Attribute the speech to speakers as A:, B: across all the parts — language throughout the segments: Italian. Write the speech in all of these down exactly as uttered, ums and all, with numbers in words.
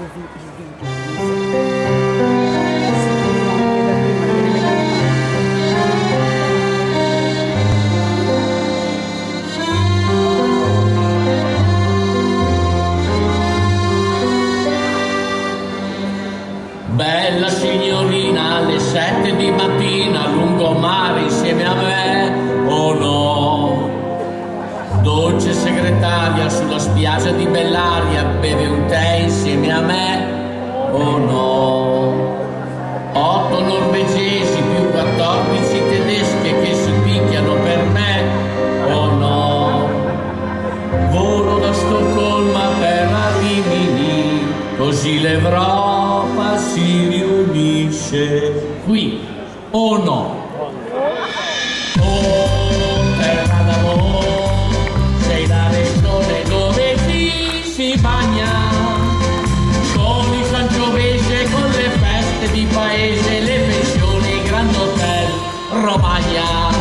A: Bella signorina alle sette di mattina, lungomare insieme a me, oh no? Dolce segretaria sulla spiaggia di Bellaria, beve un tè insieme a me, oh no? Otto norvegesi più quattordici tedesche che si picchiano per me, oh no? Volo da Stoccolma per Rimini, così l'Europa si riunisce qui, oh no? Oh, terra d'amore, sei la regione dove ci si bagna, con i sangiovese, con le feste di paese, le pensioni, i grand hotel, Romagna.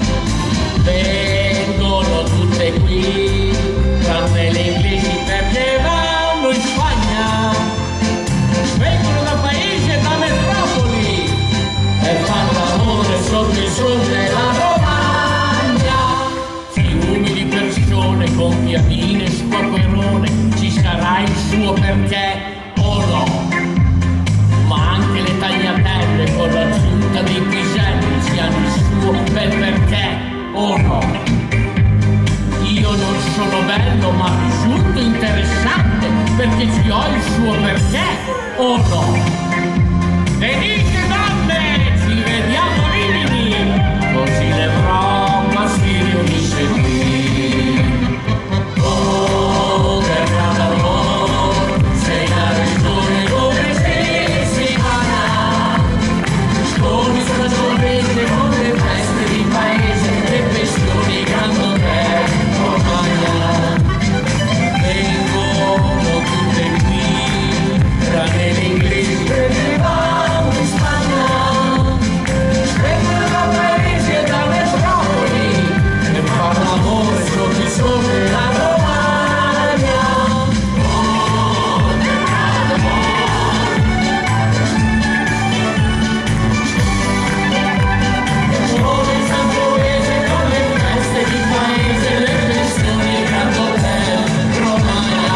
A: Vengono tutte qui, tranne le inglesi perché vanno in Spagna. Vengono da paesi e da metropoli e fanno l'amore sotto il sole della Romagna. Fiumi di persone con piadine, squacquerone, ci sarà il suo perché o no? Ma anche le tagliatelle con l'aggiunta dei piselli ci hanno il suo bel perché o no? Io non sono bello ma risulto interessante perché ci ho il suo perché o no? E dice donne, ci vediamo a Rimini, così l'Europa si riunisce qui. Oh, terra d'amore, sei la regione dove si si va, con i sangiovese, con le feste di paese, le pensioni, i grand hotel, Romagna. Vengono tutte qui, tranne le inglesi che vanno in Spagna. Vengono da paesi e da metropoli e fanno l'amore sotto il sole della Romagna. Oh, terra d'amore, con il sangiovese, con le feste di paese, le pensioni, i grand hotel, Romagna.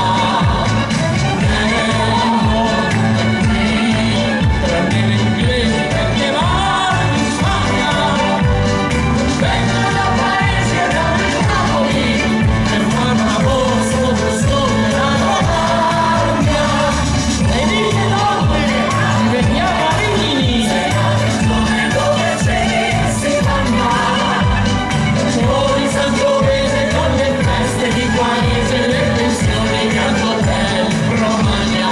A: Tranne le inglesi perché vanno in Spagna. Vengono da paesi e da metropoli e fanno l'amore sotto il sole della Romagna. E dice donne, ci vediamo a Rimini, sei la regione dove si vanno, con i sangiovese, con le feste di paese, le pensioni, i grand hotel, Romagna.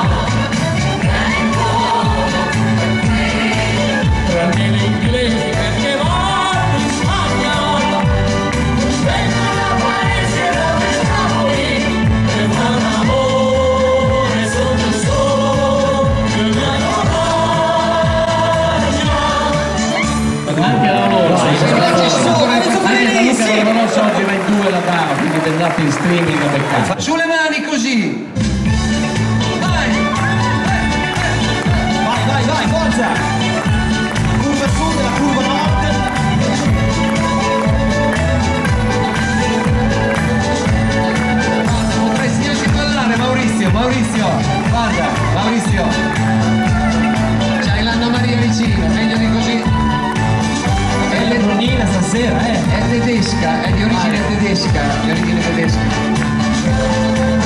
A: Tranne le inglesi perché vanno in Spagna. Vengono da paesi e da metropoli e fanno amore sotto il sole della Romagna.
B: Anche la Rosa, anche la Luca la Rosa oggi va in due la dava, quindi andate in streaming a beccare.
C: Su le mani così! Vai! Vai, vai, vai, forza! Curva sud, la curva nord! Guarda, potresti anche ballare, Maurizio, Maurizio! Guarda, Maurizio! C'hai l'Anna Maria vicino, meglio di così! È le-
B: Nonnina stasera, eh!
C: È tedesca, è di origine tedesca, di origine tedesca.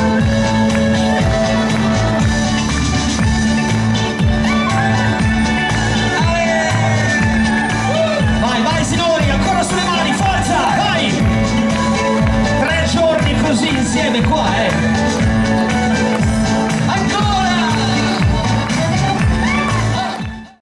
C: Vai, vai signori, ancora sulle mani, forza, vai! Tre giorni così insieme qua.